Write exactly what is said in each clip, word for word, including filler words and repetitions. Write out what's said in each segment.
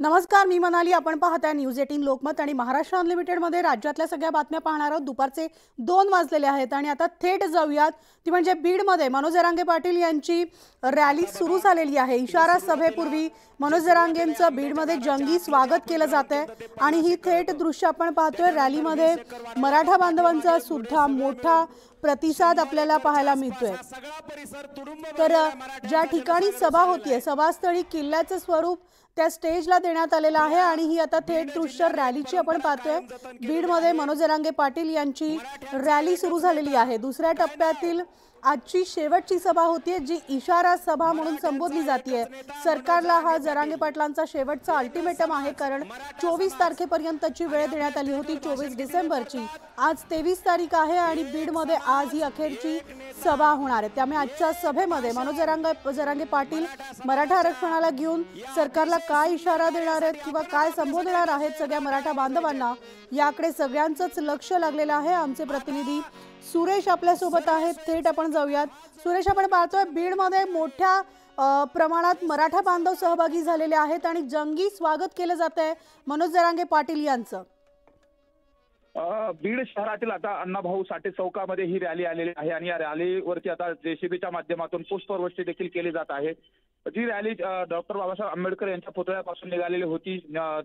नमस्कार, मी मनाली. आपण पाहताय न्यूज अठरा लोकमत आणि महाराष्ट्र अनलिमिटेड मध्ये राज्यातल्या सगळ्या बातम्या पाहणार आहोत. दुपारचे दोन वाजलेले आहेत आणि आता थेट जाऊयात ती म्हणजे बीड मध्ये मनोज जरांगे पाटील यांची रॅली सुरू झालेली आहे. इशारा सभेपूर्वी मनोज जरांगेंचं बीड मध्ये जंगी स्वागत केलं जातंय आणि ही थेट दृश्य आपण पाहतोय. रॅलीमध्ये मराठा बांधवांचा सुद्धा मोठा प्रतिसाद आपल्याला पाहायला मिळतोय. तर ज्या ठिकाणी सभा होतीये सभास्थळी किल्ल्याचं स्वरूप त्या स्टेजला देण्यात आलेला आहे आणि ही आता थेट दृश्य रॅलीची आपण पाहतोय. बीड मध्ये मनोज जरांगे पाटील यांची रॅली सुरू झालेली आहे. दुसऱ्या टप्प्यातील आजची शेवटची सभा होतीये जी इशारा सभा म्हणून संबोधली जाते. सरकारला हा जरांगे पाटलांचा शेवटचा अल्टिमेटम आहे, कारण चोवीस तारखेपर्यंतची वेळ देण्यात आली होती, चोवीस डिसेंबरची. आज तेवीस तारीख आहे आणि बीड मध्ये आज ही अखेरची सभा होणार आहे. त्यामुळे आजच्या सभेमध्ये मनोज जरांगे जरांगे पाटील मराठा आरक्षणाला घेऊन सरकारला काय इशारा देणार आहेत किंवा काय संबोधणार आहेत सगळ्या मराठा बांधवांना, याकडे सगळ्यांचंच लक्ष लागलेलं आहे. आमचे प्रतिनिधी सुरेश आपल्या सोबत आहेत. थेट आपण जाऊयात. सुरेश, आपण पाहतोय बीड मध्ये मोठ्या प्रमाणात मराठा बांधव सहभागी झालेले आहेत आणि जंगी स्वागत केलं जात आहे मनोज जरांगे पाटील यांचं. बीड शहरातील आता अण्णाभाऊ साठे चौकामध्ये ही रॅली आलेली आहे आणि या रॅलीवरती आता जेसीबीच्या माध्यमातून पुष्पवृष्टी देखील केली जात आहे. जी रॅली डॉक्टर बाबासाहेब आंबेडकर यांच्या पुतळ्यापासून निघालेली होती.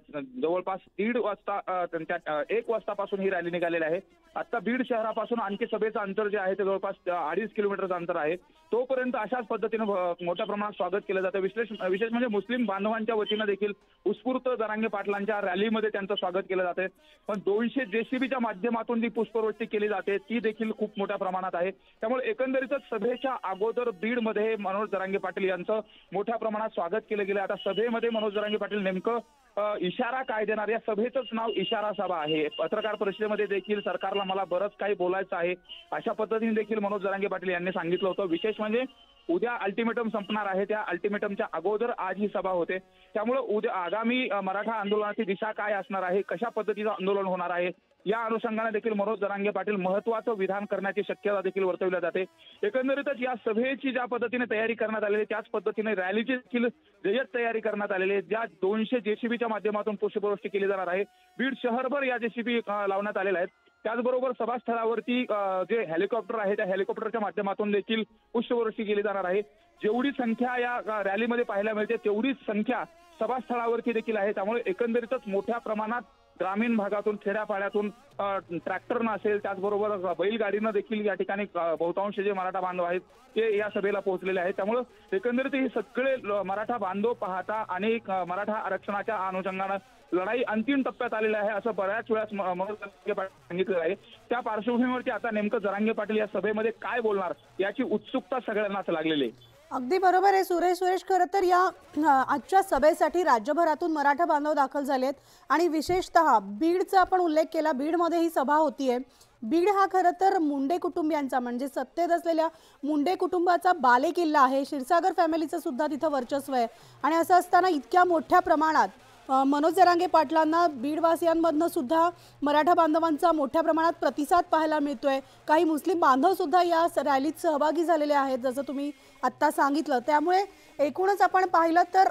जवळपास दीड वाजता त्यांच्या एक वाजतापासून ही रॅली निघालेली आहे. आता बीड शहरापासून आणखी सभेचं अंतर जे आहे ते जवळपास अडीच किलोमीटरचं अंतर आहे. तोपर्यंत अशाच पद्धतीनं मोठ्या प्रमाणात स्वागत केलं जातं. विशेष विशेष म्हणजे मुस्लिम बांधवांच्या वतीनं देखील उत्स्फूर्त जरांगे पाटलांच्या रॅलीमध्ये त्यांचं स्वागत केलं जाते. पण दोनशे जेसीबीच्या माध्यमातून जी पुष्पवृष्टी केली जाते ती देखील खूप मोठ्या प्रमाणात आहे. त्यामुळे एकंदरीतच सभेच्या अगोदर बीडमध्ये मनोज जरांगे पाटील यांचं मोठ्या प्रमाणात स्वागत केलं गेलं. आता सभेमध्ये मनोज जरांगे पाटील नेमकं इशारा काय देणार, या सभेचंच नाव इशारा सभा आहे. पत्रकार परिषदेमध्ये देखील सरकारला मला बरंच काही बोलायचं आहे अशा पद्धतीने देखील मनोज जरांगे पाटील यांनी सांगितलं होतं. विशेष म्हणजे उद्या अल्टिमेटम संपणार आहे, त्या अल्टिमेटमच्या अगोदर आज ही सभा होते. त्यामुळे उद्या आगामी मराठा आंदोलनाची दिशा काय असणार आहे, कशा पद्धतीचं आंदोलन होणार आहे, या अनुषंगाने देखील मनोज जरांगे पाटील महत्वाचं विधान करण्याची शक्यता देखील वर्तवली जाते. एकंदरीतच या सभेची ज्या पद्धतीने तयारी करण्यात आलेली त्याच पद्धतीने रॅलीची देखील जय्यत तयारी करण्यात आलेली आहे. ज्या दोनशे जेसीबीच्या माध्यमातून पुष्पवृष्टी केली जाणार आहे. बीड शहरभर या जेसीबी लावण्यात आलेल्या आहेत. त्याचबरोबर सभास्थळावरती जे हेलिकॉप्टर आहे त्या हेलिकॉप्टरच्या माध्यमातून देखील पुष्पवृष्टी केली जाणार आहे. जेवढी संख्या या रॅलीमध्ये पाहायला मिळते तेवढीच संख्या सभास्थळावरती देखील आहे. त्यामुळे एकंदरीतच मोठ्या प्रमाणात ग्रामीण भागातून खेड्यापाड्यातून ट्रॅक्टरनं असेल, त्याचबरोबर बैलगाडीनं देखील या ठिकाणी बहुतांश जे मराठा बांधव आहेत ते या सभेला पोहोचलेले आहेत. त्यामुळे एकंदरीत हे सगळे मराठा बांधव पाहता आणि मराठा आरक्षणाच्या अनुषंगानं लढाई अंतिम टप्प्यात आलेली आहे असं बऱ्याच वेळाच मनोज जरांगे पाटील सांगितलं आहे. त्या पार्श्वभूमीवरती आता नेमकं जरांगे पाटील या सभेमध्ये काय बोलणार याची उत्सुकता सगळ्यांनाच लागलेली आहे. अगदी बरोबर आहे सुरेश. सुरेश, खरं तर या आजच्या सभेसाठी राज्यभरातून मराठा बांधव दाखल झालेत आणि विशेषतः बीडचा आपण उल्लेख केला. बीडमध्ये ही सभा होतीये. बीड हा खरं तर मुंडे कुटुंबियांचा म्हणजे सत्तेत असलेल्या मुंडे कुटुंबाचा बालेकिल्ला आहे. क्षीरसागर फॅमिलीचं सुद्धा तिथं वर्चस्व आहे आणि असं असताना इतक्या मोठ्या प्रमाणात मनोज जरांगे पाटलांना बीडवासियांमधनं सुद्धा मराठा बांधवांचा मोठ्या प्रमाणात प्रतिसाद पाहायला मिळतोय. काही मुस्लिम बांधव सुद्धा या रॅलीत सहभागी झालेले आहेत जसं तुम्ही आत्ता सांगितलं. त्यामुळे एकूणच आपण पाहिलं तर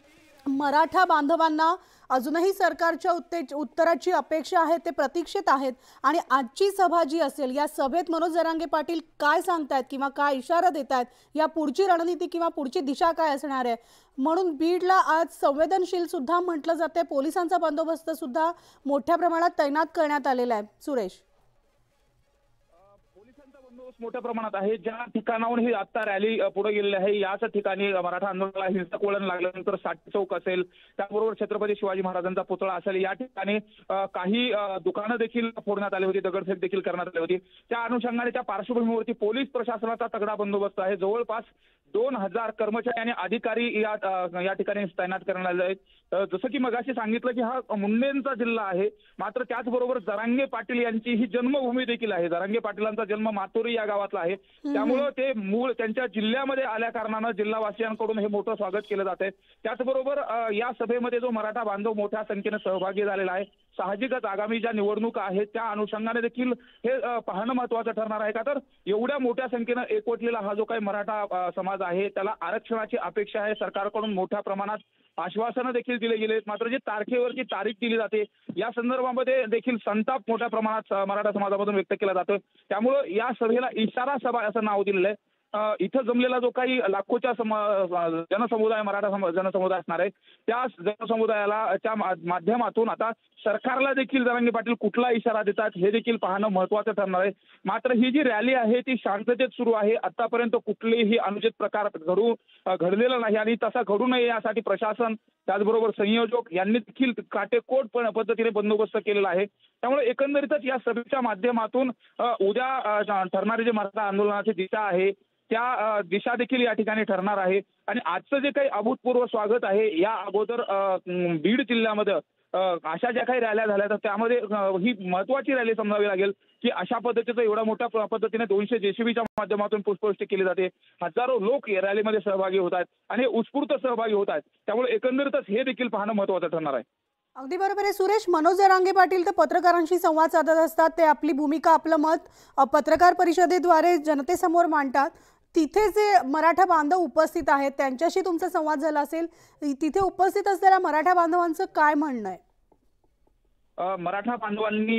मराठा बांधवांना अजूनही सरकारच्या उत्ते उत्तराची अपेक्षा आहे, ते प्रतीक्षेत आहेत. आणि आजची सभा जी असेल या सभेत मनोज जरांगे पाटील काय सांगतायत किंवा काय इशारा देत आहेत, या पुढची रणनीती किंवा पुढची दिशा काय असणार आहे. म्हणून बीडला आज संवेदनशील सुद्धा म्हटलं जाते. पोलिसांचा बंदोबस्त सुद्धा मोठ्या प्रमाणात तैनात करण्यात आलेला आहे. सुरेश, मोठ्या प्रमाणात आहे. ज्या ठिकाणाहून ही आता रॅली पुढे गेलेली आहे याच ठिकाणी मराठा आंदोलनाला हिंसक वळण लागल्यानंतर साठे चौक असेल, त्याबरोबर छत्रपती शिवाजी महाराजांचा पुतळा असेल, या ठिकाणी काही दुकानं देखील फोडण्यात आली होती, दगडफेक देखील करण्यात आली होती. त्या अनुषंगाने त्या पार्श्वभूमीवरती पोलीस प्रशासनाचा तगडा बंदोबस्त आहे. जवळपास दोन हजार कर्मचारी आणि अधिकारी या या ठिकाणी तैनात करण्यात आले आहेत. जसं की मगाशी सांगितलं की हा मुंडेंचा जिल्हा आहे, मात्र त्याचबरोबर जरांगे पाटील यांची ही जन्मभूमी देखील आहे. जरांगे पाटीलांचा जन्म मातोरी या गावातला आहे. त्यामुळे ते मूळ त्यांच्या जिल्ह्यामध्ये आल्या कारणानं जिल्हावासियांकडून हे मोठं स्वागत केलं जात आहे. त्याचबरोबर या सभेमध्ये जो मराठा बांधव मोठ्या संख्येनं सहभागी झालेला आहे, साहजिकच आगामी ज्या निवडणुका आहेत त्या अनुषंगाने देखील हे पाहणं महत्वाचं ठरणार आहे. का तर एवढ्या मोठ्या संख्येनं एकवटलेला हा जो काही मराठा समाज आहे त्याला आरक्षणाची अपेक्षा आहे. सरकारकडून मोठ्या प्रमाणात आश्वासनं देखील दिले गेले, मात्र जी तारखेवरची तारीख दिली जाते या संदर्भामध्ये देखील संताप मोठ्या प्रमाणात मराठा समाजामधून व्यक्त केला जातो। त्यामुळं या सभेला इशारा सभा असं नाव दिलेलं आहे। इथं जमलेला जो काही लाखोच्या जनसमुदाय मराठा जनसमुदाय असणार आहे त्या जनसमुदायाला च्या माध्यमातून आता सरकारला देखील जरांगे पाटील कुठला इशारा देतात हे देखील पाहणं महत्त्वाचं ठरणार आहे। मात्र ही जी रॅली आहे ती शांततेत सुरू आहे। आतापर्यंत कुठलेही अनुचित प्रकार घडू घडलेला नाही आणि तसा घडू नये यासाठी प्रशासन त्याचबरोबर संयोजक यांनी देखील काटेकोर पद्धतीने बंदोबस्त केलेला आहे। त्यामुळे एकंदरीतच या सभेच्या माध्यमातून उद्या ठरणारी जी मराठा आंदोलनाची दिशा आहे त्या दिशा देखील या ठिकाणी ठरणार आहे। आणि आजचं जे काही अभूतपूर्व स्वागत आहे या अगोदर बीड जिल्ह्यामध्ये अशा ज्या काही रॅल्या झाल्या तर त्यामध्ये ही महत्वाची रॅली समजावी लागेल की अशा पद्धतीचं एवढ्या मोठ्या पद्धतीने दोनशे जेसीबीच्या माध्यमातून पुष्पवृष्टी केली जाते। हजारो लोक या रॅलीमध्ये सहभागी होत आहेत आणि उत्स्फूर्त सहभागी होत आहेत। त्यामुळे एकंदरीतच हे देखील पाहणं महत्त्वाचं ठरणार आहे। अगदी बरोबर आहे सुरेश। मनोज जरांगे पाटील तर पत्रकारांशी संवाद साधत असतात, ते आपली भूमिका आपलं मत पत्रकार परिषदेद्वारे जनतेसमोर मांडतात। तिथे जे मराठा बांधव उपस्थित आहेत त्यांच्याशी तुमचा संवाद झाला असेल, तिथे उपस्थित असलेल्या मराठा बांधवांचं काय म्हणणं आहे? मराठा बांधवांनी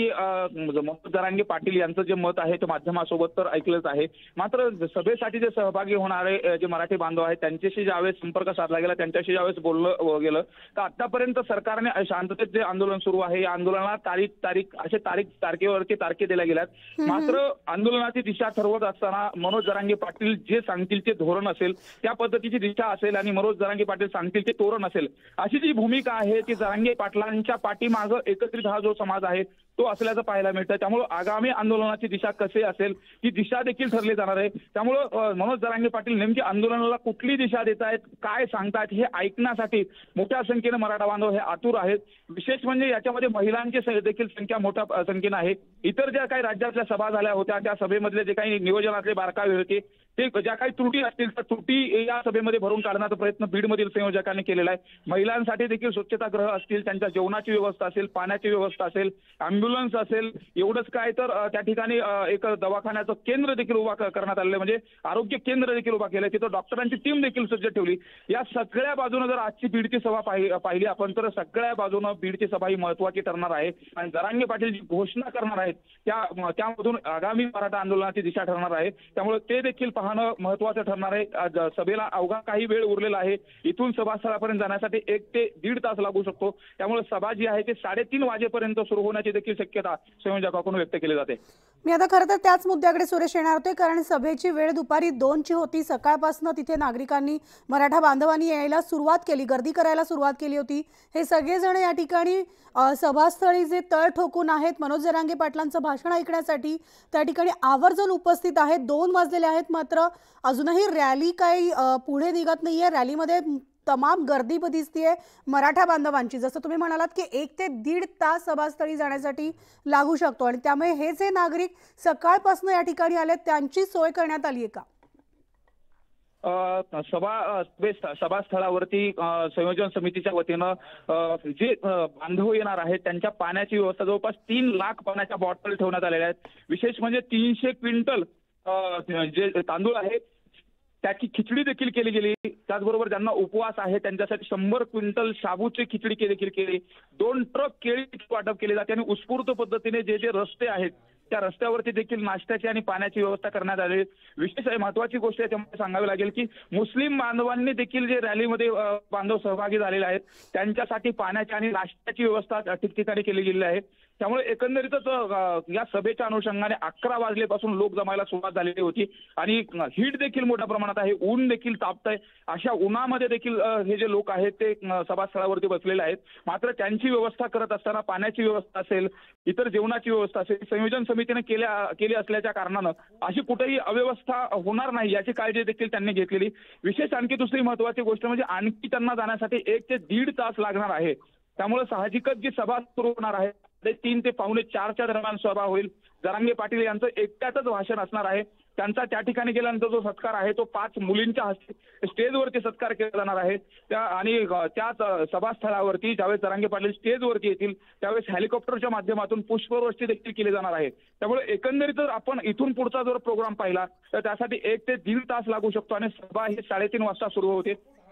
मनोज जरांगे पाटील यांचं जे मत आहे ते माध्यमासोबत तर ऐकलंच आहे, मात्र सभेसाठी जे सहभागी होणारे जे मराठी बांधव आहेत त्यांच्याशी ज्यावेळेस संपर्क साधला गेला, त्यांच्याशी ज्यावेळेस बोललं गेलं तर आतापर्यंत सरकारने शांततेत जे आंदोलन सुरू आहे या आंदोलनाला तारीख तारीख असे तारीख तारखेवरती तारखे दिल्या गेल्यात। मात्र आंदोलनाची दिशा ठरवत असताना मनोज जरांगे पाटील जे सांगतील ते धोरण असेल त्या पद्धतीची दिशा असेल आणि मनोज जरांगे पाटील सांगतील ते तोरण असेल अशी जी भूमिका आहे ती जरांगे पाटलांच्या पाठीमागं एकत्रित हा जो समाज आहे तो असल्याचं पाहायला मिळतं। त्यामुळे आगामी आंदोलनाची दिशा कशी असेल ही दिशा देखील ठरली जाणार आहे। त्यामुळे मनोज जरांगे पाटील नेमकी आंदोलनाला कुठली दिशा देत आहेत, काय सांगतात हे ऐकण्यासाठी मोठ्या संख्येने मराठा बांधव हे आतुर आहेत। विशेष म्हणजे याच्यामध्ये महिलांची देखील संख्या मोठ्या संख्येने आहे। इतर ज्या काही राज्यातल्या सभा झाल्या होत्या त्या सभेमधले जे काही नियोजनातले बारकावे होते ते ज्या काही त्रुटी असतील त्या त्रुटी या सभेमध्ये भरून काढण्याचा प्रयत्न बीडमधील संयोजकांनी केलेला आहे। महिलांसाठी देखील स्वच्छतागृह असतील, त्यांच्या जेवणाची व्यवस्था असेल, पाण्याची व्यवस्था असेल, अँब्युलन्स असेल, एवढंच काय तर त्या ठिकाणी एक दवाखान्याचं केंद्र देखील उभा करण्यात आलेलं म्हणजे आरोग्य केंद्र देखील उभा केलं, तिथं डॉक्टरांची टीम देखील सज्ज ठेवली। या सगळ्या बाजूने जर आजची बीडची सभा पाहिली आपण तर सगळ्या बाजूने बीडची सभा ही महत्वाची ठरणार आहे आणि जरांगे पाटील जी घोषणा करणार आहेत त्या त्यामधून आगामी मराठा आंदोलनाची दिशा ठरणार आहे। त्यामुळे ते देखील पाहणं महत्वाचं ठरणार आहे। सभेला अवघा काही वेळ उरलेला आहे, इथून सभास्थळापर्यंत जाण्यासाठी एक ते दीड तास लागू शकतो। त्यामुळे सभा जी आहे ते साडेतीन वाजेपर्यंत सुरू होण्याची देखील शक्यता संयोजकांकडून व्यक्त केली जाते। मी आता खरं तर त्याच मुद्द्याकडे सुरेश येणार होते, कारण सभेची वेळ दुपारी दोनची होती। सकाळपासून तिथे नागरिकांनी मराठा बांधवांनी यायला सुरुवात केली, गर्दी करायला सुरुवात केली होती। हे सगळेजण या ठिकाणी सभास्थळी जे तळ ठोकून आहेत मनोज जरांगे पाटलांचं भाषण ऐकण्यासाठी त्या ठिकाणी आवर्जून उपस्थित आहेत। दोन वाजलेले आहेत मात्र अजूनही रॅली काही पुढे निघत नाहीये। रॅलीमध्ये तमाम गर्दी दिसतीये मराठा बांधवांची। जसं तुम्ही म्हणालात की एक ते दीड तास सभास्थळी जाण्यासाठी लागू शकतो आणि त्यामुळे हे जे नागरिक सकाळपासून या ठिकाणी आले त्यांची सोय करण्यात आली आहे का? सभा सभास्थळावरती संयोजन समितीच्या वतीनं जे बांधव येणार आहेत त्यांच्या पाण्याची व्यवस्था जवळपास तीन लाख पाण्याच्या बॉटल ठेवण्यात आलेल्या आहेत। विशेष म्हणजे तीनशे क्विंटल जे तांदूळ आहे त्याची खिचडी देखील केली गेली। त्याचबरोबर ज्यांना उपवास आहे त्यांच्यासाठी शंभर क्विंटल शाबूची खिचडी देखील केली। दोन ट्रक केळी वाटप केले जाते आणि उत्स्फूर्त पद्धतीने जे जे रस्ते आहेत त्या रस्त्यावरती देखील नाश्त्याची आणि पाण्याची व्यवस्था करण्यात आली। विशेष महत्वाची गोष्ट याच्यामध्ये सांगावी लागेल की मुस्लिम बांधवांनी देखील जे रॅलीमध्ये बांधव सहभागी झालेले आहेत त्यांच्यासाठी पाण्याची आणि नाश्त्याची व्यवस्था ठिकठिकाणी केली गेलेली आहे। त्यामुळे एकंदरीतच या सभेच्या अनुषंगाने अकरा वाजल्यापासून लोक जमायला सुरुवात झालेली होती आणि हीट देखील मोठ्या प्रमाणात आहे, ऊन देखील तापतंय। अशा उन्हामध्ये देखील हे जे लोक आहेत ते सभास्थळावरती बसलेले आहेत। मात्र त्यांची व्यवस्था करत असताना पाण्याची व्यवस्था असेल, इतर जेवणाची व्यवस्था असेल संयोजन समितीने केल्या केली असल्याच्या कारणानं अशी कुठेही अव्यवस्था होणार नाही याची काळजी देखील त्यांनी घेतलेली। विशेष आणखी दुसरी महत्वाची गोष्ट म्हणजे आणखी त्यांना जाण्यासाठी एक ते दीड तास लागणार आहे। त्यामुळे साहजिकच जी सभा सुरू होणार आहे ते तीन ते पावणे चारच्या दरम्यान सभा होईल। जरांगे पाटील यांचं एकट्यातच भाषण असणार आहे। त्यांचा त्या ठिकाणी गेल्यानंतर जो सत्कार आहे तो पाच मुलींच्या हस्ते स्टेजवरती सत्कार केला जाणार आहे। त्या आणि त्याच सभास्थळावरती ज्यावेळेस जरांगे पाटील स्टेजवरती येतील त्यावेळेस हेलिकॉप्टरच्या माध्यमातून पुष्पवृष्टी देखील केली जाणार आहे। त्यामुळे एकंदरीत आपण इथून पुढचा जर प्रोग्राम पाहिला तर त्यासाठी एक ते दीड तास लागू शकतो आणि सभा ही साडेतीन वाजता सुरू होते।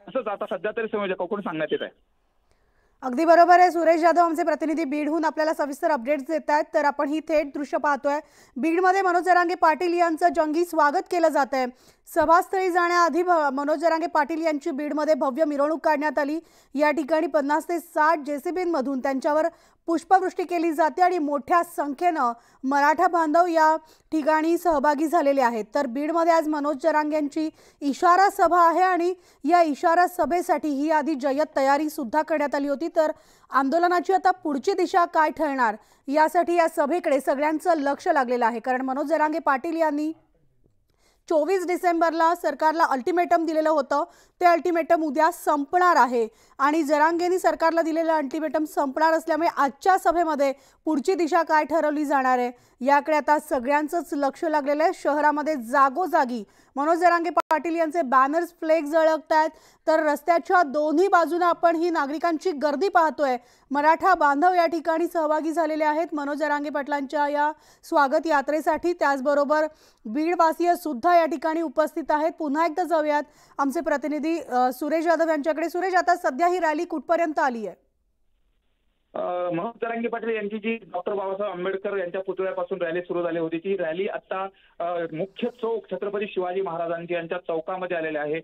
असंच आता सध्या तरी संयोजकांकडून सांगण्यात येत आहे। अगदी बरोबर आहे। सुरेश जाधव आमचे प्रतिनिधी बीडहून आपल्याला सविस्तर अपडेट्स देत आहेत। तर आपण ही थेट दृश्य पाहतोय। बीडमध्ये मनोज जरांगे पाटील यांचं जंगी स्वागत केलं जात आहे। सभास्थळी जाण्याआधी मनोज जरांगे पाटील यांची बीडमध्ये भव्य मिरवणूक काढण्यात आली। या ठिकाणी पन्नास ते साठ जेसीबींमधून त्यांच्यावर पुष्पवृष्टी केली जाते आणि मोठ्या संख्येनं मराठा बांधव या ठिकाणी सहभागी झालेले आहेत। तर बीडमध्ये आज मनोज जरांगेंची इशारा सभा आहे आणि या इशारा सभेसाठी ही आधी जय्यत तयारी सुद्धा करण्यात आली होती। तर आंदोलनाची आता पुढची दिशा काय ठरणार यासाठी या सभेकडे सगळ्यांचं लक्ष लागलेलं आहे। कारण मनोज जरांगे पाटील यांनी चोवीस डिसेंबरला सरकारला अल्टिमेटम दिलेलं होतं। ते अल्टिमेटम उद्या संपणार आहे आणि जरांगेंनी सरकारला दिलेलं अल्टिमेटम संपणार असल्यामुळे आजच्या सभेमध्ये पुढची दिशा काय ठरवली जाणार आहे याकडे आता सगळ्यांचंच लक्ष लागलेलं आहे। शहरामध्ये जागोजागी मनोज जरांगे पाटील यांचे बॅनर्स फ्लेग झळकत आहेत। तर रस्त्याच्या दोन्ही बाजूने आपण ही नागरिकांची गर्दी पाहतोय। मराठा बांधव या ठिकाणी सहभागी झालेले आहेत मनोज जरांगे पाटलांच्या या स्वागत यात्रेसाठी। त्याचबरोबर बीडवासीय सुद्धा या ठिकाणी उपस्थित आहेत। पुन्हा एकदा जाऊयात आमचे प्रतिनिधी सुरेश जाधव यांच्याकडे। सुरेश, आता सध्या ही रॅली कुठपर्यंत आली आहे? मनोज जरांगे पाटील यांची जी डॉक्टर बाबासाहेब आंबेडकर यांच्या पुतळ्यापासून रॅली सुरू झाली होती ती रॅली आता मुख्य चौक छत्रपती शिवाजी महाराजांची यांच्या चौकामध्ये आलेले आहे,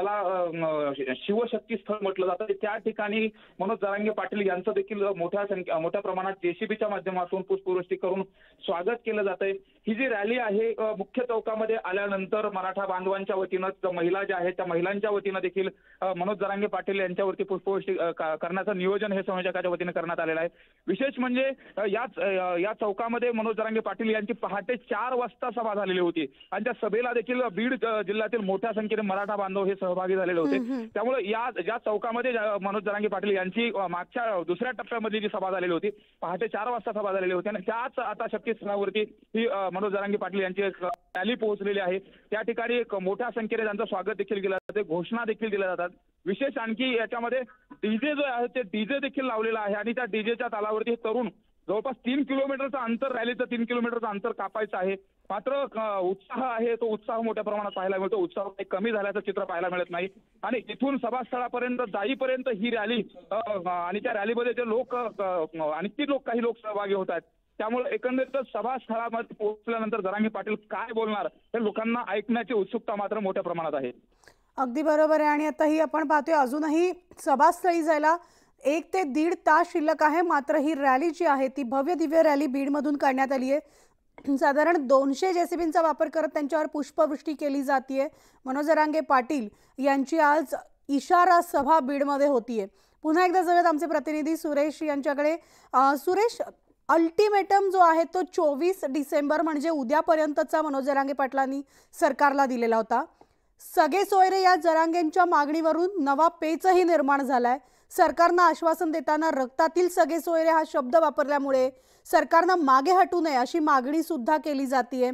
ज्याला शिवशक्ती स्थळ म्हटलं जातं। त्या ठिकाणी मनोज जरांगे पाटील यांचं देखील मोठ्या संख्या मोठ्या प्रमाणात जेसीबीच्या माध्यमातून पुष्पवृष्टी करून स्वागत केलं जातंय। ही जी रॅली आहे मुख्य चौकामध्ये आल्यानंतर मराठा बांधवांच्या वतीनं महिला ज्या आहेत त्या महिलांच्या वतीनं देखील मनोज जरांगे पाटील यांच्यावरती पुष्पवृष्टी करण्याचं नियोजन हे संयोजकाच्या वतीनं करण्यात आलेलं आहे। विशेष म्हणजे याच या चौकामध्ये मनोज जरांगे पाटील यांची पहाटे चार वाजता सभा झालेली होती आणि त्या सभेला देखील बीड जिल्ह्यातील मोठ्या संख्येने मराठा बांधव हे सहभागी झालेले होते। त्यामुळे या ज्या चौकामध्ये मनोज जरांगे पाटील यांची मागच्या दुसऱ्या टप्प्यामध्ये जी सभा झालेली होती पहाटे चार वाजता सभा झालेली होती आणि त्याच आता शक्तीस्थळावरती ही मनोज जरांगे पाटील यांची रॅली पोहोचलेली आहे। त्या ठिकाणी मोठ्या संख्येने त्यांचं स्वागत देखील केलं जाते, घोषणा देखील दिल्या जातात। विशेष आणखी याच्यामध्ये डीजे जो आहे ते डीजे देखील लावलेला आहे आणि त्या डीजेच्या तालावरती तरुण जवळपास तीन किलोमीटरचं अंतर रॅलीचं तीन किलोमीटरचं अंतर कापायचं आहे। मात्र उत्साह आहे तो उत्साह मोठ्या प्रमाणात पाहायला मिळतो। उत्साह काही कमी झाल्याचं चित्र पाहायला मिळत नाही आणि इथून सभास्थळापर्यंत जाईपर्यंत ही रॅली आणि त्या रॅलीमध्ये जे लोक आणखी लोक काही लोक सहभागी होत आहेत। त्यामुळे एकंदरीत सभास्थळामध्ये पोहोचल्यानंतर जरांगे पाटील काय बोलणार हे लोकांना ऐकण्याची उत्सुकता मात्र मोठ्या प्रमाणात आहे। अगदी बरोबर आहे आणि आता ही आपण पाहतोय अजूनही सभास्थळी जायला एक ते दीड तास शिल्लक आहे। मात्र ही रॅली जी आहे ती भव्य दिव्य रॅली बीडमधून काढण्यात आली आहे। साधारण दोनशे जेसीबींचा वापर करत त्यांच्यावर पुष्पवृष्टी केली जाते। मनोज जरांगे पाटील यांची आज इशारा सभा बीडमध्ये होतीये। पुन्हा एकदा जाऊयात आमचे प्रतिनिधी सुरेश यांच्याकडे। सुरेश, अल्टिमेटम जो आहे तो चोवीस डिसेंबर म्हणजे उद्यापर्यंतचा मनोज जरांगे पाटलांनी सरकारला दिलेला होता। सगळे सोयरे या जरांगेंच्या मागणीवरून नवा पेचही निर्माण झालाय। सरकारनं आश्वासन देताना रक्तातील सगळे सोयरे हा शब्द वापरल्यामुळे सरकारनं मागे हटू नये अशी मागणी सुद्धा केली जाते।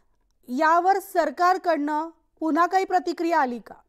यावर सरकारकडनं पुन्हा काही प्रतिक्रिया आली का?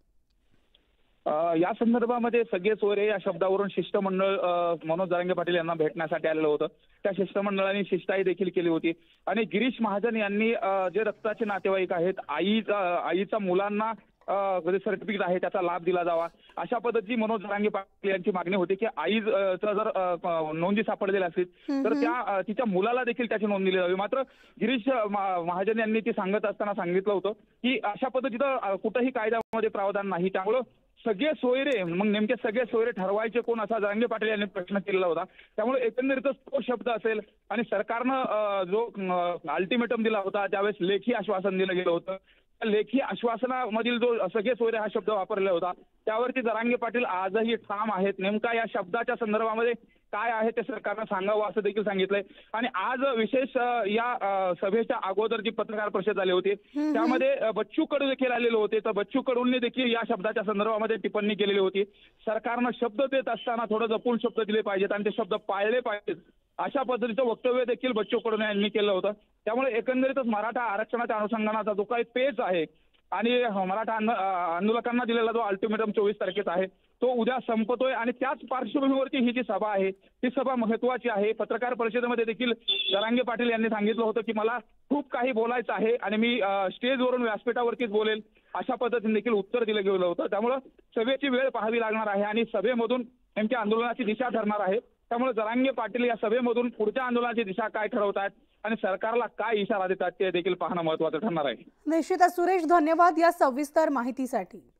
या संदर्भामध्ये सगळे सोयरे या शब्दावरून शिष्टमंडळ मनोज जरांगे पाटील यांना भेटण्यासाठी आलेलं होतं। त्या शिष्टमंडळाने शिष्टाई देखील केली होती आणि गिरीश महाजन यांनी जे रक्ताचे नातेवाईक आहेत आई आईचा मुलांना सर्टिफिकेट आहे त्याचा लाभ दिला जावा अशा पद्धतीची मनोज जरांगे पाटील यांची मागणी होती की आईचं जर नोंदी सापडलेल्या असतील तर त्या तिच्या मुलाला देखील त्याची नोंद दिली जावी। मात्र गिरीश महाजन यांनी ती सांगत असताना सांगितलं होतं की अशा पद्धतीचं कुठंही कायद्यामध्ये प्रावधान नाही। त्यामुळं सगळे सोयरे मग नेमके सगळे सोयरे ठरवायचे कोण असा जरांगे पाटील यांनी प्रश्न केलेला होता। त्यामुळे एकंदरीतच तो शब्द असेल आणि सरकारनं जो अल्टिमेटम दिला होता त्यावेळेस लेखी आश्वासन दिलं गेलं होतं। लेखी आश्वासनामधील जो सगळे सोयरे हा शब्द वापरला होता त्यावरती जरांगे पाटील आजही ठाम आहेत। नेमका या शब्दाच्या संदर्भामध्ये काय आहे ते सरकारनं सांगावं असं देखील सांगितलंय आणि आज विशेष या सभेच्या अगोदर जी पत्रकार परिषद झाली होती त्यामध्ये बच्चू कडू देखील आलेले होते। तर बच्चू कडूंनी देखील या शब्दाच्या संदर्भामध्ये टिप्पणी केलेली होती। सरकारनं शब्द देत असताना थोडं जपून शब्द दिले पाहिजेत आणि ते शब्द पाळले पाहिजेत अशा पद्धतीचं वक्तव्य देखील बच्चू कडू यांनी केलं होतं। त्यामुळे एकंदरीतच मराठा आरक्षणाच्या अनुषंगानाचा जो काही पेच आहे आणि मराठा आंदोलकांना दिलेला जो अल्टिमेटम चोवीस तारखेचा आहे तो उद्या संपतोय आणि त्याच पार्श्वभूमीवरती ही जी सभा आहे ही सभा महत्वाची आहे। पत्रकार परिषदेमध्ये देखील जरांगे पाटील यांनी सांगितलं होतं की मला खूप काही बोलायचं आहे आणि मी स्टेजवरून व्यासपीठावरतीच बोलेल अशा पद्धतीने देखील उत्तर दिलं गेलं होतं. त्यामुळे सभेची वेळ पाहावी लागणार आहे आणि सभेमधून नेमक्या आंदोलनाची दिशा ठरणार आहे. त्यामुळे जरांगे पाटील या सभेमधून पुढच्या आंदोलनाची दिशा काय ठरवतात आणि सरकारला काय इशारा देतात ते देखील पाहणं महत्त्वाचं ठरणार आहे. निश्चितच सुरेश, धन्यवाद या सविस्तर माहितीसाठी.